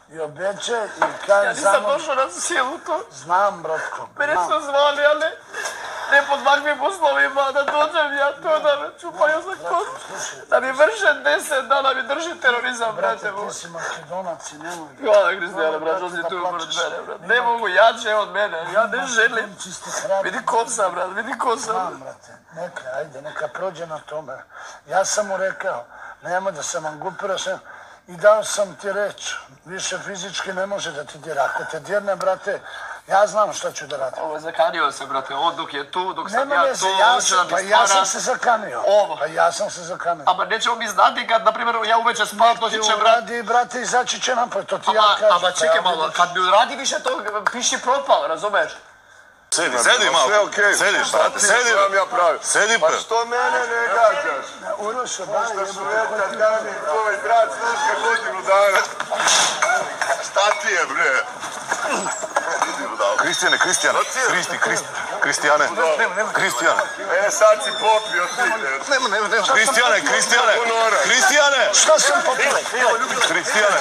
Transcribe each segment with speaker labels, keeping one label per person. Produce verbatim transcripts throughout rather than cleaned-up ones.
Speaker 1: I obećaj i kaj
Speaker 2: Ja nisam došao na silu to.
Speaker 1: Znam, bratko.
Speaker 2: Mene su zvali, ali ne pod ovakvim uslovima da dođem ja to da me čupaju za kost. Da mi vrše deset dana mi drži terorizam, brate.
Speaker 1: Brate, ti si Makedonac i nemoj.
Speaker 2: Hvala, Kristijane, brate, on si tu pored mene, brate. Ne mogu jače od mene, ja ne želim. Vidi ko sam, brate, vidi ko sam.
Speaker 1: Znam, brate, neka, ajde, neka prođe na tome. Ja sam mu rekao, nema da sam angupira sam i dao sam ti reč. Više fizički ne može da ti dira. Ako te dirne, brate, ja znam šta ću da radim.
Speaker 2: Ovo je zakanio se, brate, on dok je tu, dok sam
Speaker 1: Nema
Speaker 2: ja
Speaker 1: veze,
Speaker 2: tu,
Speaker 1: ja
Speaker 2: on će
Speaker 1: sam,
Speaker 2: da mi
Speaker 1: pa ja
Speaker 2: stvara.
Speaker 1: sam se zakanio.
Speaker 2: Ovo.
Speaker 1: Pa ja sam se zakanio.
Speaker 2: Ama nećemo mi znati kad, na primjer, ja uveče spavam, to će, brate.
Speaker 1: Radi, brate, izaći će napoj, to ti ja kažem.
Speaker 2: Ama čekaj malo, kad mi uradi više to, piši propao, razumeš?
Speaker 3: Sedi, sedi malo.
Speaker 4: Sve okej.
Speaker 3: Sediš, brate, sedi.
Speaker 4: Šta ja pravim?
Speaker 3: Sedi,
Speaker 4: Pa
Speaker 3: pre.
Speaker 4: što mene ne gađaš?
Speaker 1: Urošo, daj,
Speaker 4: Šta su veta dani, tvoj brat sluška godinu dana. Šta ti je, bre?
Speaker 3: Kristijane, Kristijane, Kristi, Kristi, Kristijane, Kristijane.
Speaker 4: E, sad si popio ti.
Speaker 3: Nema, nema, nema. Kristijane, Kristijane, Kristijane.
Speaker 1: Šta sam popio?
Speaker 3: Kristijane.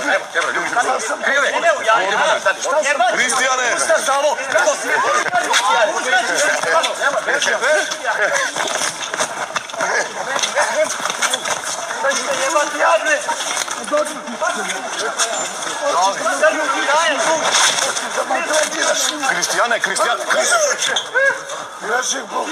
Speaker 3: Kristijane. Kristijane, Kristijane.
Speaker 1: Ježi Bog.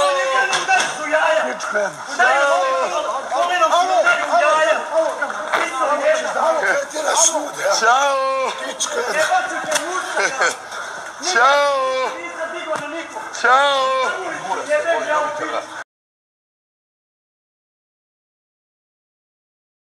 Speaker 4: Ćao! Ćao! Ćao!